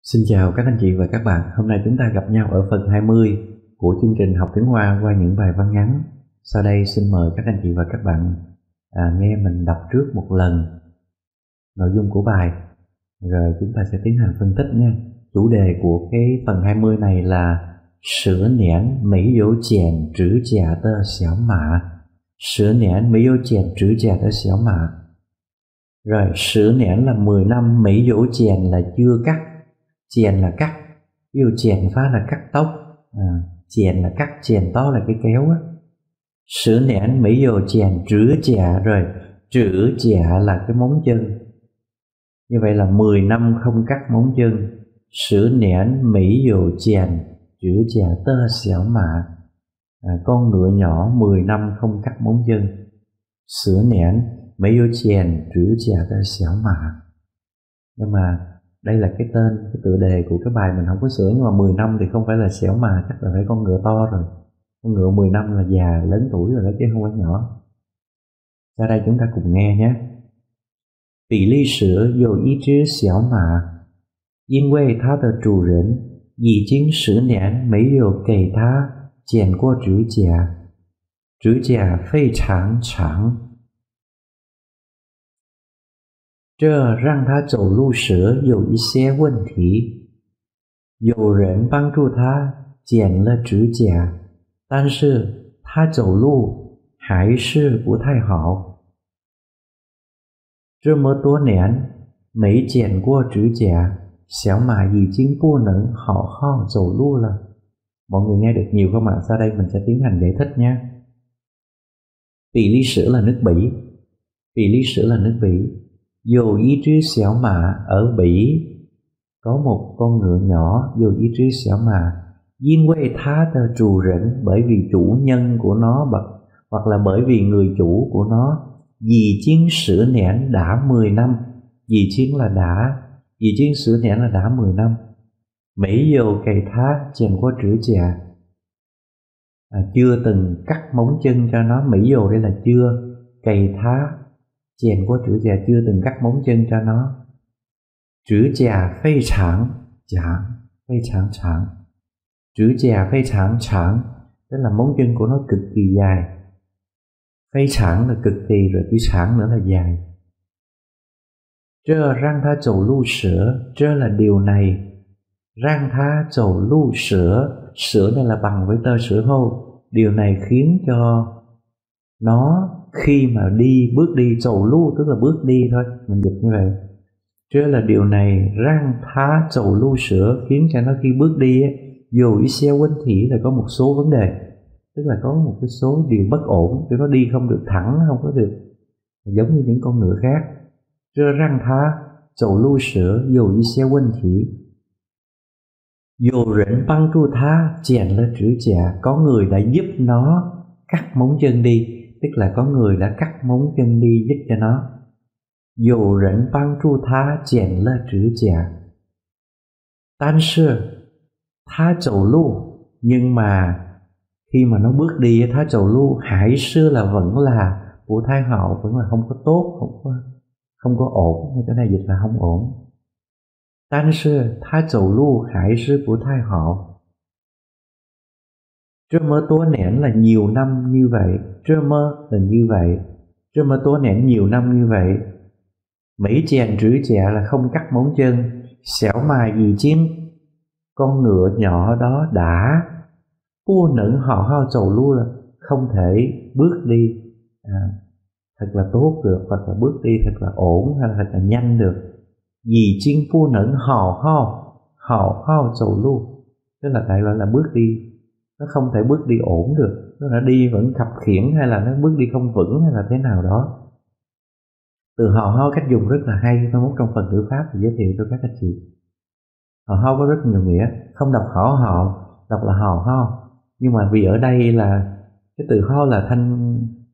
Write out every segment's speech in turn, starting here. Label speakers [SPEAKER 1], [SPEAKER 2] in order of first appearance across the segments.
[SPEAKER 1] Xin chào các anh chị và các bạn. Hôm nay chúng ta gặp nhau ở phần 20 của chương trình học tiếng Hoa qua những bài văn ngắn. Sau đây xin mời các anh chị và các bạn nghe mình đọc trước một lần nội dung của bài, rồi chúng ta sẽ tiến hành phân tích nha. Chủ đề của cái phần 20 này là sửa nén mấy dấu chèn trữ giả tơ xéo mạ. Sửa nén mấy dấu chèn trữ giả tơ xéo mạ. Rồi sửa nén là 10 năm, mấy dấu chèn là chưa cắt. Chèn là cắt, ví dụ chèn phá là cắt tóc, chèn là cắt, chèn to là cái kéo á. Sửa nén mấy dầu chèn trữ chả, rồi trữ chả là cái móng chân. Như vậy là 10 năm không cắt móng chân. Sửa nén mấy dầu chèn trữ chả tơ xéo mạ. Con ngựa nhỏ 10 năm không cắt móng chân. Sửa nén mấy dầu chèn trữ chả tơ xéo mạ. Nhưng mà đây là cái tên, cái tựa đề của cái bài mình không có sửa, nhưng mà 10 năm thì không phải là xẻo mà, chắc là phải con ngựa to rồi. Con ngựa 10 năm là già, lớn tuổi rồi đó chứ không phải nhỏ. Ra đây chúng ta cùng nghe nhé. Tỷ lý sử有一只小马，因为它的主人已经10年没有给它剪过指甲，指甲非常长。这让他走路时有一些问题，有人帮助他剪了指甲，但是他走路还是不太好。这么多年没剪过指甲，小马已经不能好好走路了。Mọi người nghe được nhiều không ạ? Sau đây mình sẽ tiến hành giải thích nhé. Tỷ lý sử là nước Bỉ. Tỷ lý sử là nước Bỉ. Dù ý chứ xẻo mạ, ở Bỉ có một con ngựa nhỏ. Dù ý chứ xẻo mạ,因为它的主人, bởi vì chủ nhân của nó, hoặc là bởi vì người chủ của nó. Dì chiến sửa nén đã 10 năm. Dì chiến là đã, dì chiến sửa nén là đã 10 năm. Mấy dầu cày thá chèn qua trữ chà, chưa từng cắt móng chân cho nó. Mấy dầu đây là chưa, cày thá chèn qua trữ chà, chưa từng cắt móng chân cho nó. Trữ chà phê chẳng, phê chẳng chẳng. Trữ chà phê chẳng chẳng, tức là móng chân của nó cực kỳ dài. Phê chẳng là cực kỳ, rồi cái chẳng nữa là dài. Trơ răng tha chầu lưu sửa, trơ là điều này. Răng tha chầu lưu sửa, sửa này là bằng với tơ sửa hô. Điều này khiến cho nó khi mà đi, bước đi, chầu lưu tức là bước đi thôi, mình dịch như vậy. Trơ là điều này, răng tha chầu lưu sửa, khiến cho nó khi bước đi ấy, dù ý xeo quên thỉ là có một số vấn đề. Tức là có một cái số điều bất ổn, cho nó đi không được thẳng, không có được giống như những con ngựa khác. Trơ răng tha chầu lưu sửa, dù ý xeo quên thỉ. Dù rỉnh băng tru tha chèn lên chữ chà, có người đã giúp nó cắt móng chân đi, tức là có người đã cắt móng chân đi giúp cho nó. Dù rỉnh băng tru tha chèn lên chữ chà. Tan sư tha chầu lưu, nhưng mà khi mà nó bước đi tha chầu lưu, hải sư là vẫn là của thái hậu, vẫn là không có tốt, không có ổn. Cái này dịch là không ổn. Tan sư tha chầu lưu, hải sư của thái hậu. Trơ mơ tố nén là nhiều năm như vậy. Trơ mơ là như vậy. Trơ mơ tố nén nhiều năm như vậy. Mấy chèn trữ chạ là không cắt móng chân. Xẻo mà gì chiến, con ngựa nhỏ đó đã bu nửng họ hao chầu lưu là không thể bước đi thật là tốt được, hoặc là bước đi thật là ổn, hay là thật là nhanh được. Dì chiến bu nửng họ hao chầu lưu, tức là đại loại là bước đi nó không thể bước đi ổn được, nó đã đi vẫn khập khiễng, hay là nó bước đi không vững, hay là thế nào đó. Từ hò hao cách dùng rất là hay, mai mốt trong phần ngữ pháp thì giới thiệu cho các anh chị. Hò hao có rất nhiều nghĩa, không đọc hỏ hò, đọc là hò hao. Nhưng mà vì ở đây là cái từ ho là thanh,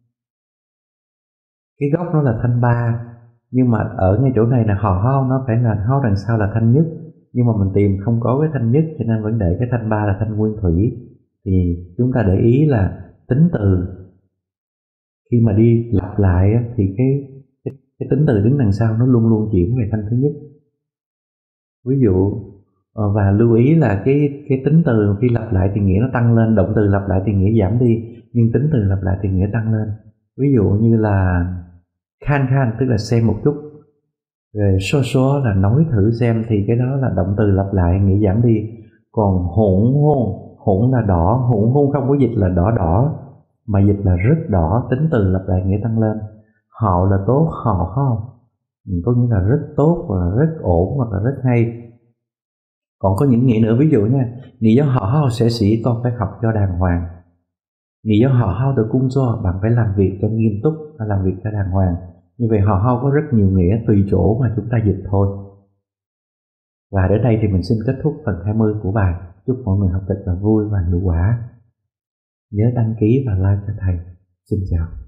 [SPEAKER 1] cái gốc nó là thanh ba, nhưng mà ở ngay chỗ này là hò hao, nó phải là ho đằng sau là thanh nhất, nhưng mà mình tìm không có cái thanh nhất, cho nên vẫn để cái thanh ba là thanh nguyên thủy. Thì chúng ta để ý là tính từ khi mà đi lặp lại thì cái tính từ đứng đằng sau nó luôn luôn chuyển về thanh thứ nhất. Ví dụ Và lưu ý là cái tính từ khi lặp lại thì nghĩa nó tăng lên, động từ lặp lại thì nghĩa giảm đi, nhưng tính từ lặp lại thì nghĩa tăng lên. Ví dụ như là khan khan tức là xem một chút, rồi số số là nói thử xem, thì cái đó là động từ lặp lại nghĩa giảm đi. Còn hỗn hôn, hỗn là đỏ, hỗn hôn không có dịch là đỏ đỏ mà dịch là rất đỏ, tính từ lặp lại nghĩa tăng lên. Họ là tốt, họ không, có nghĩa là rất tốt hoặc là rất ổn hoặc là rất hay. Còn có những nghĩa nữa, ví dụ nha,你要好好学习 con phải học cho đàng hoàng. 你要好好的工作 bạn phải làm việc cho nghiêm túc, phải làm việc cho đàng hoàng. Như vậy hào hao có rất nhiều nghĩa tùy chỗ mà chúng ta dịch thôi. Và đến đây thì mình xin kết thúc phần 20 của bài. Chúc mọi người học thật là vui và hiệu quả. Nhớ đăng ký và like cho thầy. Xin chào.